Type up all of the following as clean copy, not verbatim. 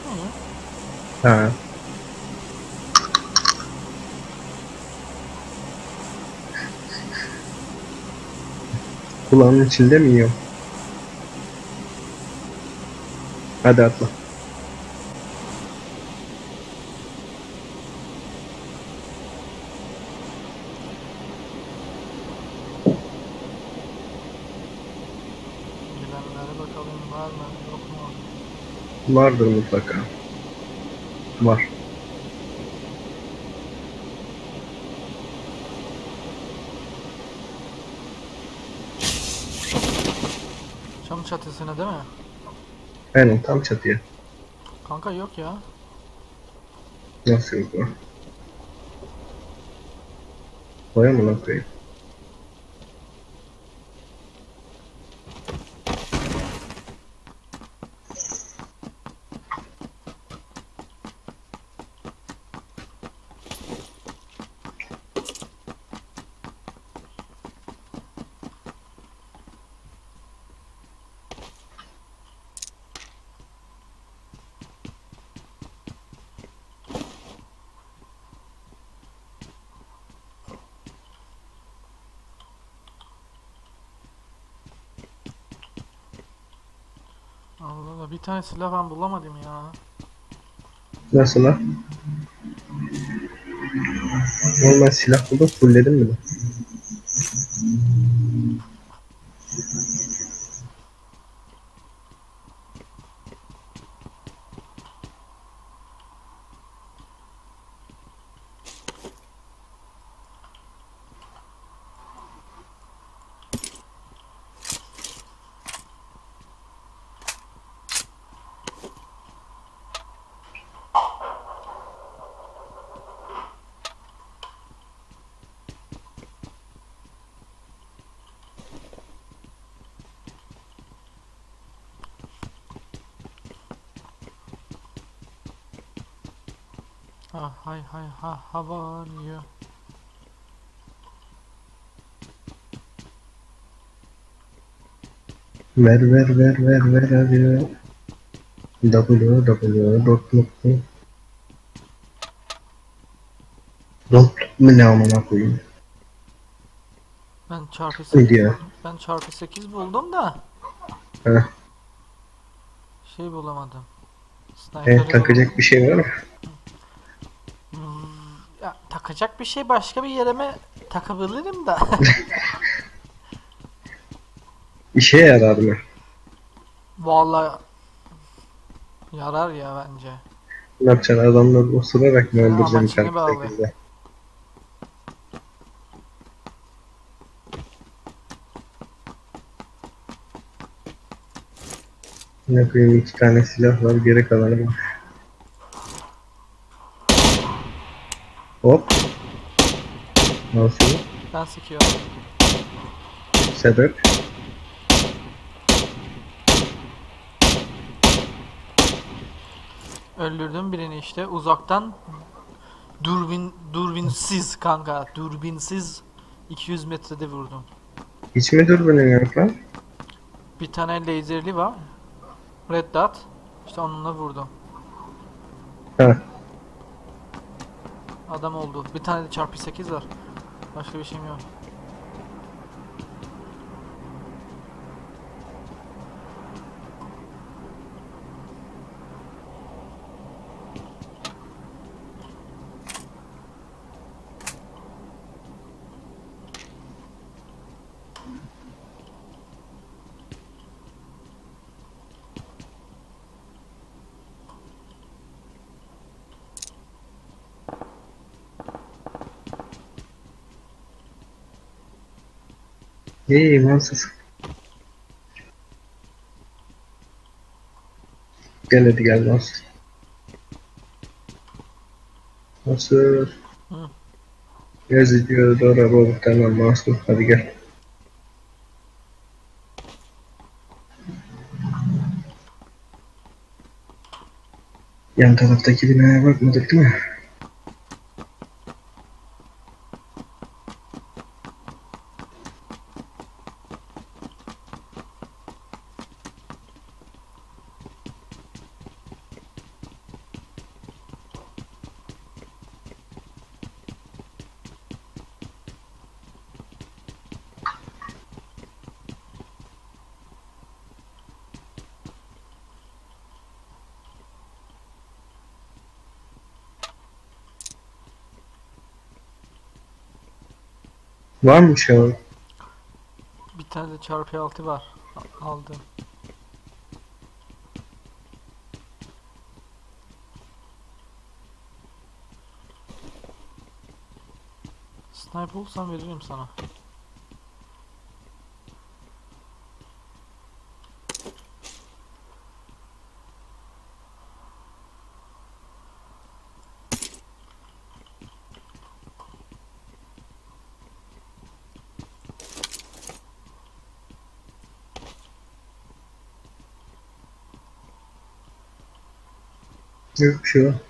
İyi. Ha. Kulağının içinde mi yiyor? Hadi atla. Bilenlere bakalım var mı yok mu? Vardır mutlaka. Var. Çam çatısına değil mi? Aynen tam çatıya. Kanka yok ya. Nasıl yok o? Koya mı lan koyayım? Allah Allah, bir tane silah ben bulamadım ya. Nasıl lan? Normal silah buldum. Fullledim mi lan? Ha hay hay ha how are you? Ver hadi. W. Dot mu ne amına koyayım? Ben çarpı Neydi 8 ya? buldum. Ben çarpı 8 buldum da Heh. şey bulamadım. Sniper'ı bulamadım. Takacak bir şey var mı? Ya takacak bir şey başka bir yere mi takabilirim da. İşe yarar mı? Vallahi yarar ya bence. Ne yapacaksın? Adamları osurarak mı Senin öldüreceksin amaçını çarpı bağlı. 8'de? Ne koyayım, 2 tane silah var, geri kalanı var. Hop. Nasıl? Ben sıkıyorum. Sebep? Öldürdüm birini işte uzaktan dürbinsiz kanka, dürbinsiz 200 metrede vurdum. Hiç mi dürbünün yok lan? Bir tane laserli var. Red dot. İşte onunla vurdum. Ha. Adam oldu. Bir tane de çarpı 8 var. Başka bir şeyim yok. İyi imansız. Gel hadi gel Mansur. Mansur. Hı. Yazı diyor doğru baba, tamam Mansur, hadi gel. Yan taraftaki binaya bakmadık değil mi? Var mı bir şey orada? Bir tane de çarpı 6 var. Aldım. Sniper bulsam veririm sana. Yok bir şey var.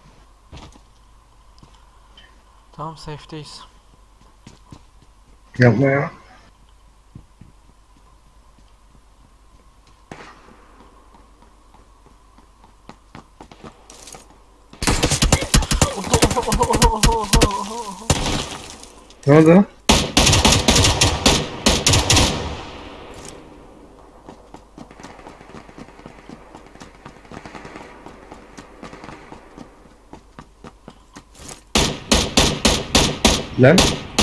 Tamam, safe'deyiz. Yapma ya. Ne oldu? Lan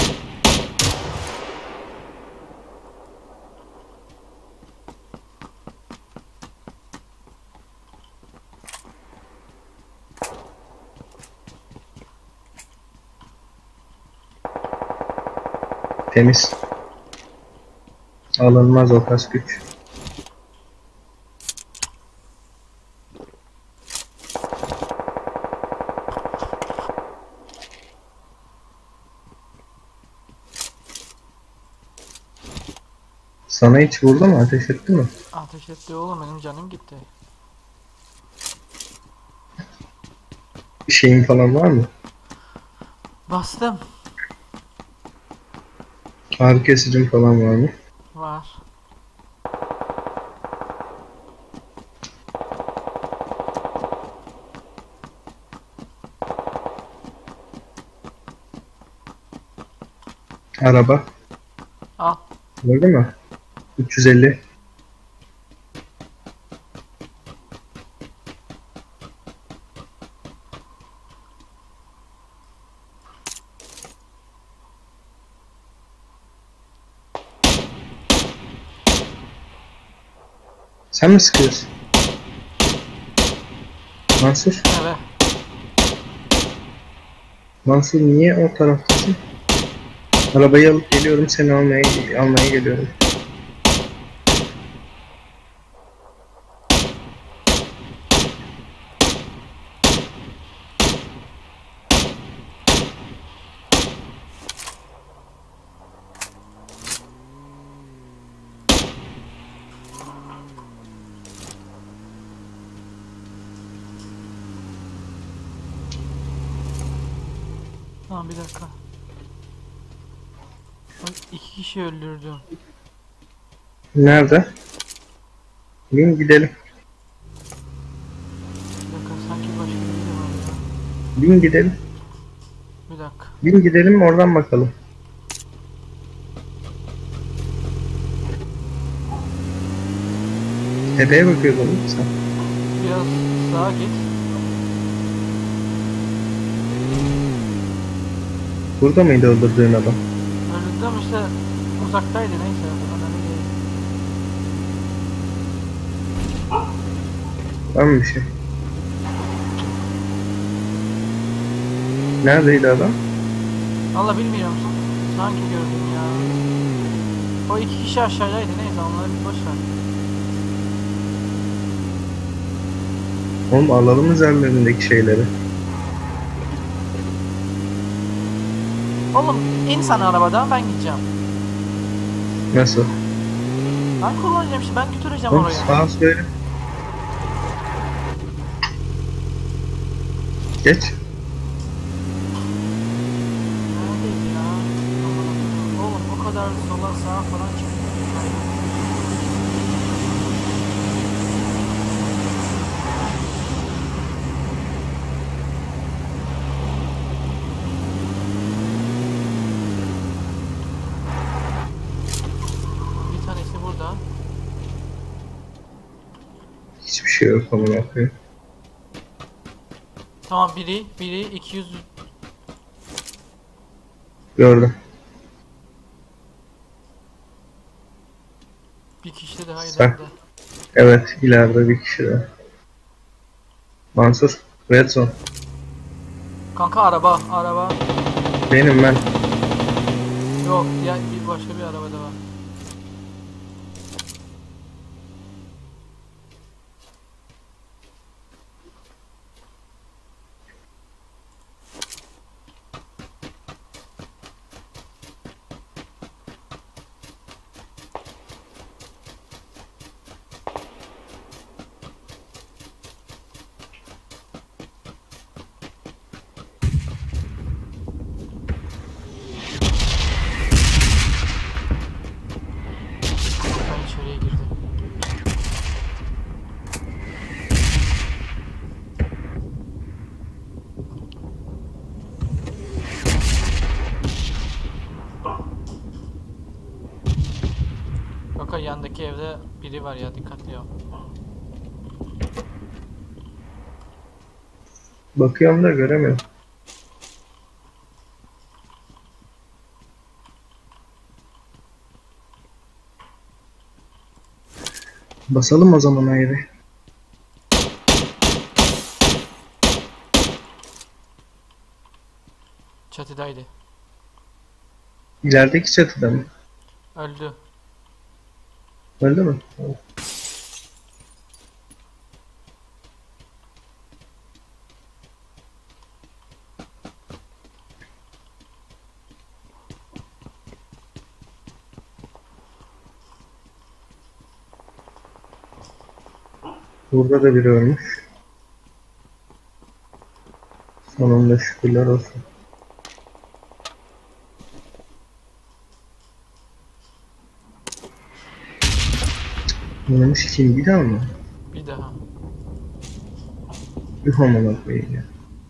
temiz. Alınmaz o kas güç. Sana hiç vurdu mu? Ateş etti mi? Ateş etti oğlum, benim canım gitti. Bir şeyin falan var mı? Bastım. Ağrı kesicin falan var mı? Var. Araba. Al. Gördün mü? 350. Sen mi sıkıyorsun? Mansur? Evet. Mansur niye o taraftasın? Arabayı alıp geliyorum, seni almaya geliyorum. Tamam, bir dakika. Bak, 2 kişi öldürdüm. Nerede? Bin gidelim. Bir dakika, sanki başka biri de var ya. Bin gidelim. Bir dakika. Bin gidelim oradan bakalım. Tepeye bakıyordun değil mi sen? Biraz sağa git. Burada mıydı öldürdüğün adam? Öldürdüm işte, uzaktaydı, neyse. Önemli değil. Var mı bir şey? Neredeydi adam? Valla bilmiyorum. Sanki gördüm ya. O 2 kişi aşağıdaydı, neyse onları bir boş ver. Oğlum alalım üzerlerindeki şeyleri. Oğlum in sen arabadan, ben gideceğim. Nasıl? Ben kullanacağım işte, ben götüreceğim Oğlum oraya. sağa söyle. Geç. Neredeyiz ya? Oğlum o kadar sola sağa falan çıkıyor. Bir tanesi burada. Hiçbir şey yok amına koyayım. Tamam, biri 200. Gördüm. Bir kişi daha Sak. ileride. Evet, ileride bir kişi daha. Mansur, Red Zone. Kanka araba, araba. Benim ben. Yok, diğer bir başka bir araba da var. Ben içeriye girdim. Kanka yandaki evde biri var ya, dikkatli ol. Bakıyorum da göremiyorum. Basalım o zaman ayrı. Çatıdaydı. İlerideki çatıda mı? Öldü. Öldü mü? Burada da biri ölmüş. Sonunda şükürler olsun. Oynamış kim bir daha mı? Bir daha. Bir homolog koyayım ya.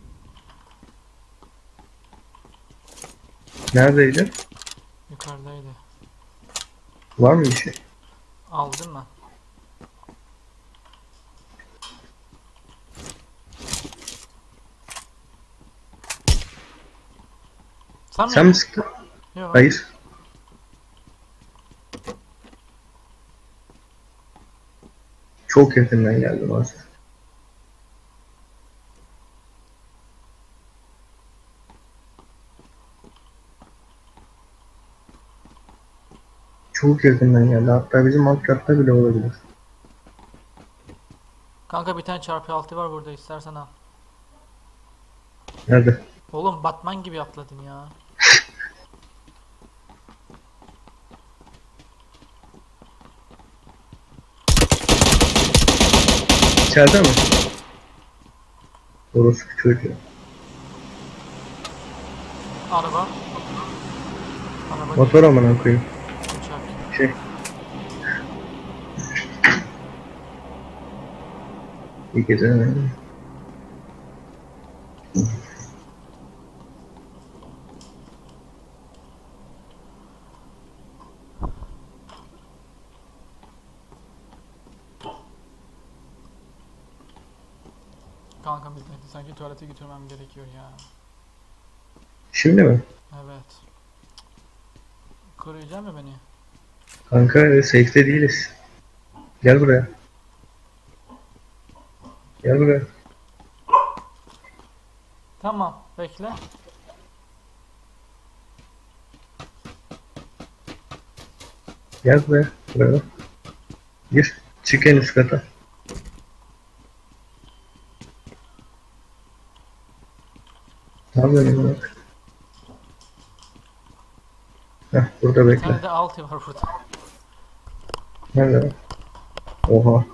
Neredeydi? Yukarıdaydı. Var mı bir şey? Aldın mı? Sen Sen mi miydin? sıktın? Yok. Hayır. Çok yakından geldi Mansur. Çok yakından geldi. Hatta bizim alt katta bile olabilir. Kanka bir tane çarpı altı var burada, istersen al. Nerede? Oğlum Batman gibi atladın ya. İçeride mi? Orospu çocuğu. Araba. Araba Motor değil. amına koyayım. Uçak. Şey. İyi geceler. Kanka bitmedi. Sanki tuvalete götürmem gerekiyor ya. Şimdi mi? Evet. Koruyacak mı beni? Kanka safe'te değiliz. Gel buraya. Gel buraya. Tamam. Bekle. Gel buraya. Buraya. Gir. Çık en üst kata. Ne yapıyorsun bak. Heh, burada Bir bekle. tane de altı var burada. Nerede? Oha.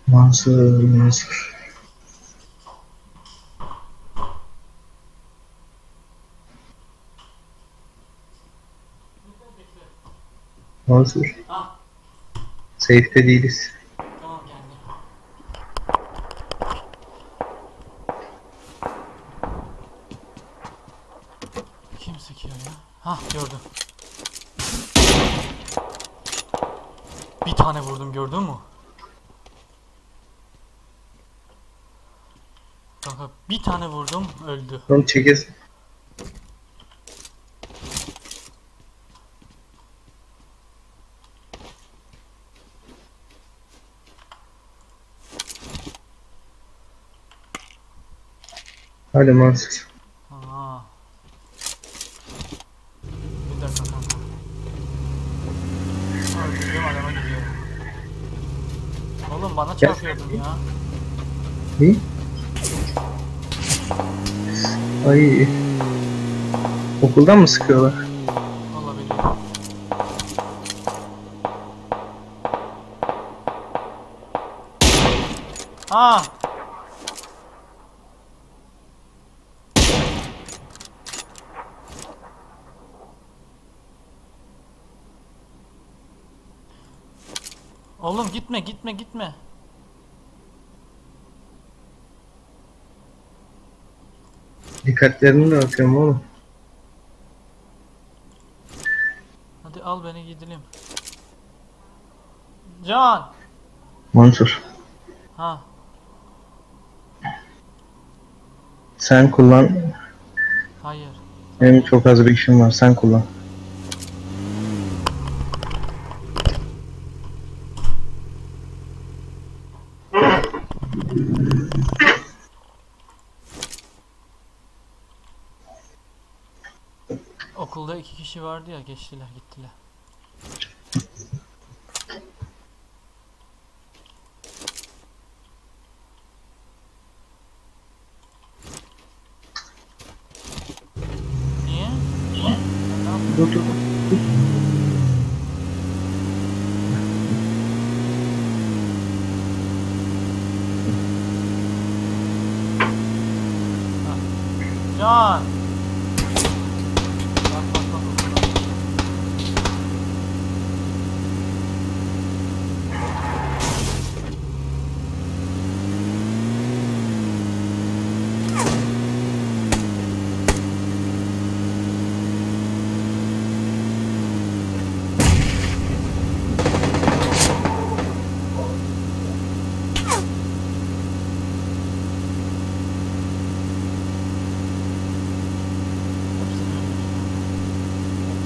Mansur, Mansur. Mansur. Ah, Safe'de değiliz. tamam geldim. Kim sıkıyor ya? Hah, gördüm. Bir tane vurdum, gördün mü? Kanka bir tane vurdum, öldü. Onu çekez. Hadi Mansur. Aa. Bir dakika kanka. Öldürdüm adama gidiyorum. Oğlum bana çarpıyordun ya. Ne? Ay. Okuldan mı sıkıyorlar? Olabilir. Aa! Oğlum gitme, gitme, gitme. Dikkatlerini dağıtıyorum oğlum. Hadi al beni gidelim. Can! Mansur. Ha, Sen kullan. hayır. Benim çok az bir işim var. Sen kullan. Okulda 2 kişi vardı ya, geçtiler gittiler. Niye? Sen ne yaptın? Dur dur. Can! Bak bak bak okulda. Hepsini öldürdüm.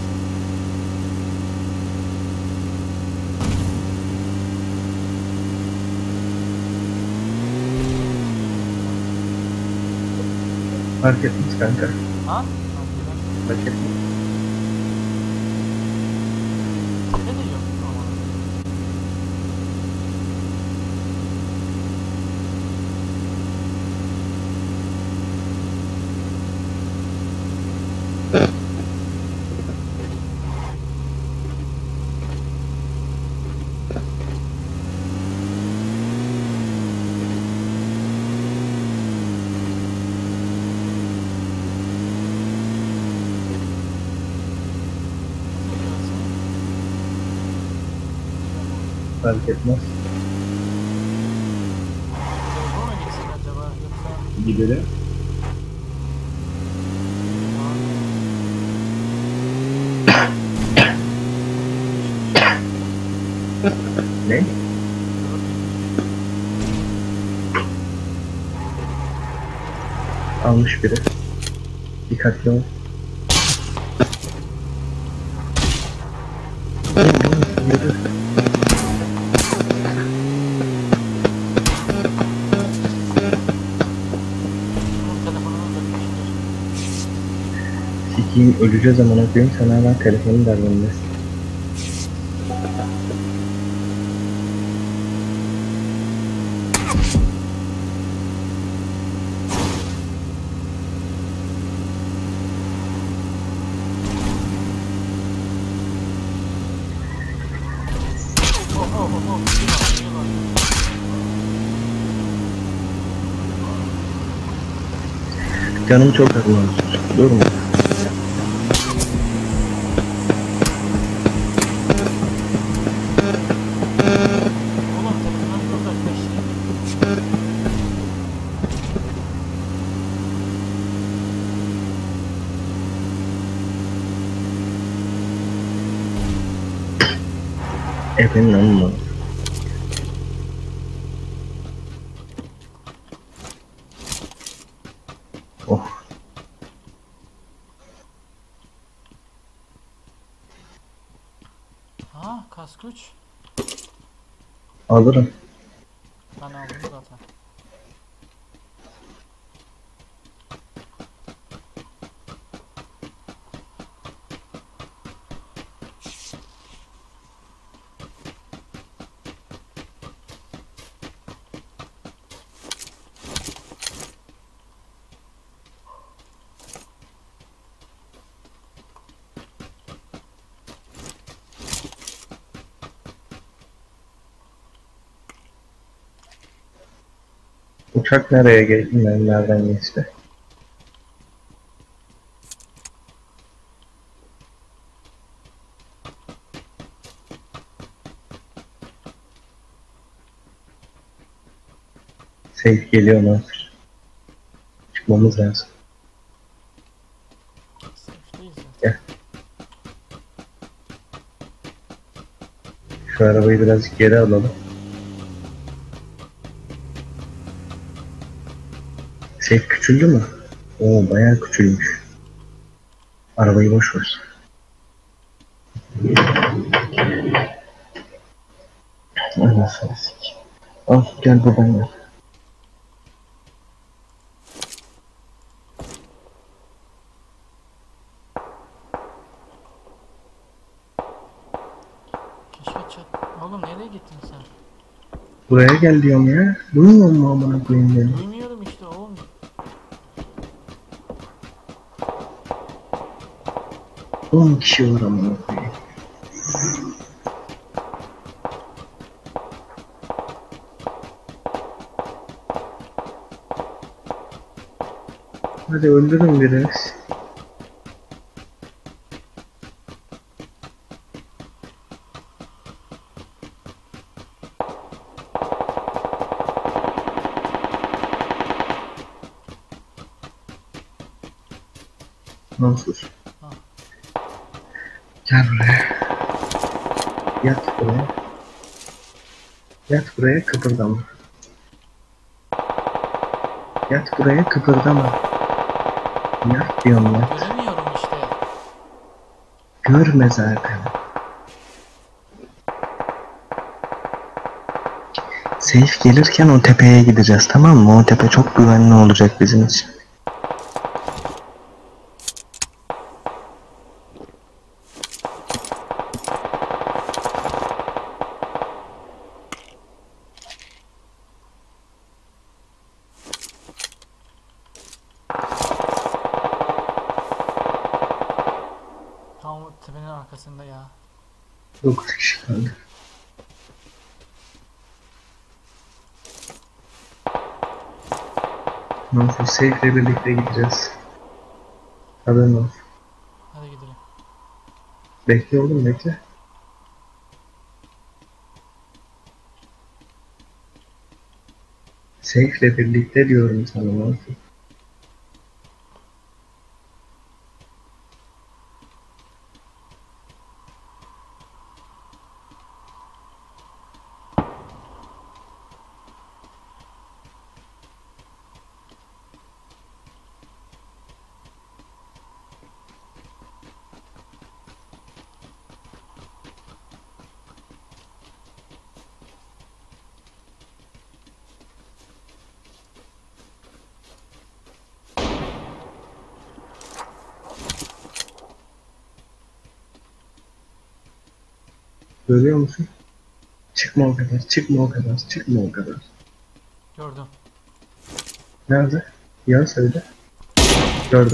Fark etmez kanka. Ha? Fark etmez. Ne de yok ama. Fark etmez. Telefon mu gitsin acaba yoksa? Gidelim. Ne? Almış biri. Dikkatli ol. Yürü. Telefonumu götürmüştür. Sikiyim öleceğiz amına koyayım. Sen hala telefonun derdindesin. Oh oh oh oh. Bir var, bir var. Canım çok acıyor. Durma. Oğlum telefondan bir uzaklaştı. Efendim ama. Oh. Ha kask 3. Alırım. Ben aldım zaten. Uçak nereye geldi? Nereden geçti? Safe geliyor lan. Çıkmamız lazım. Safe'deyiz zaten. Gel. Şu arabayı biraz geri alalım. Safe küçüldü mü? Oo bayağı küçülmüş. Arabayı boş ver. Anasını sikeyim. Al gel buradan gel. Keşfet çat. Oğlum nereye gittin sen? Buraya gel diyorum ya. Duymuyor musun amına koyayım beni? Duymuyorum işte oğlum. 10 kişi var amına koyayım. Hadi öldürün biraz. Nasıl? Ha. Gel buraya. Yat buraya. Yat buraya kıpırdama. Yat buraya kıpırdama. Yat diyorum yat. Göremiyorum işte. Görme zaten. Safe gelirken o tepeye gideceğiz, tamam mı? O tepe çok güvenli olacak bizim için. Tam tepenin arkasında ya. 9 kişi kaldı. Nasıl safe ile birlikte gideceğiz. Haberin olsun. Hadi gidelim. Bekle oğlum bekle. Safe ile birlikte diyorum sana nasıl? Görüyor musun? Çıkma o kadar, çıkma o kadar, çıkma o kadar. Gördüm. Nerede? Yan söyle. Gördüm.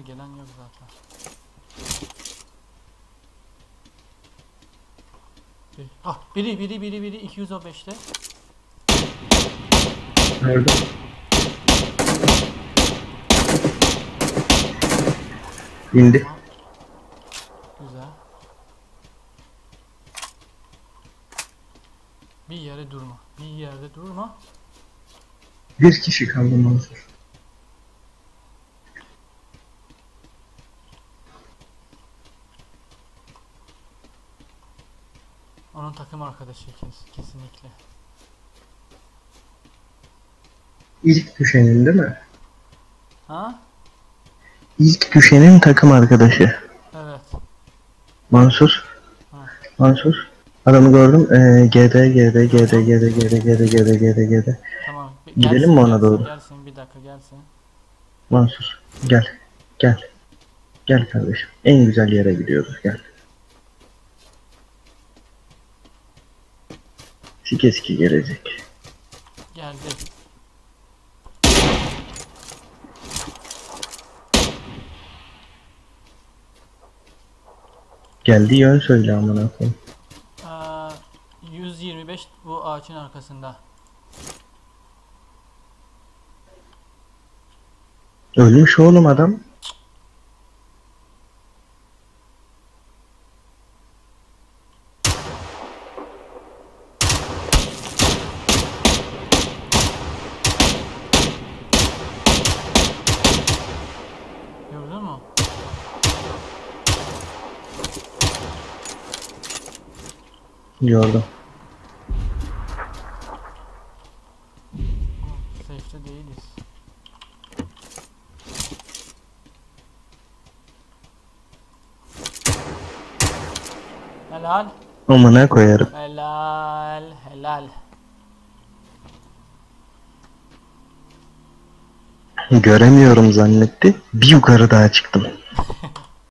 gelen yok zaten. Biri 215'te. Nerede? İndi. Tamam. Güzel. Bir yere durma. Bir yerde durma. Bir kişi kaldı Mansur. Onun takım arkadaşı kesinlikle. İlk düşenin değil mi? Ha? İlk düşenin takım arkadaşı. Evet. Mansur. Ha. Mansur. Adamı gördüm. GD. Tamam. Gidelim mi ona doğru? Gelsin. Bir dakika gelsin. Mansur. Gel. Gel. Gel kardeşim. En güzel yere gidiyoruz. Gel. Sike sike gelecek. Geldi. Geldi yön söyle amına koyayım. 125 bu ağaçın arkasında. Ölmüş oğlum adam. Gördün mü? Gördüm. Safe'te değiliz. Helal. Amına koyarım. Helal. Göremiyorum zannetti. Bir yukarı daha çıktım.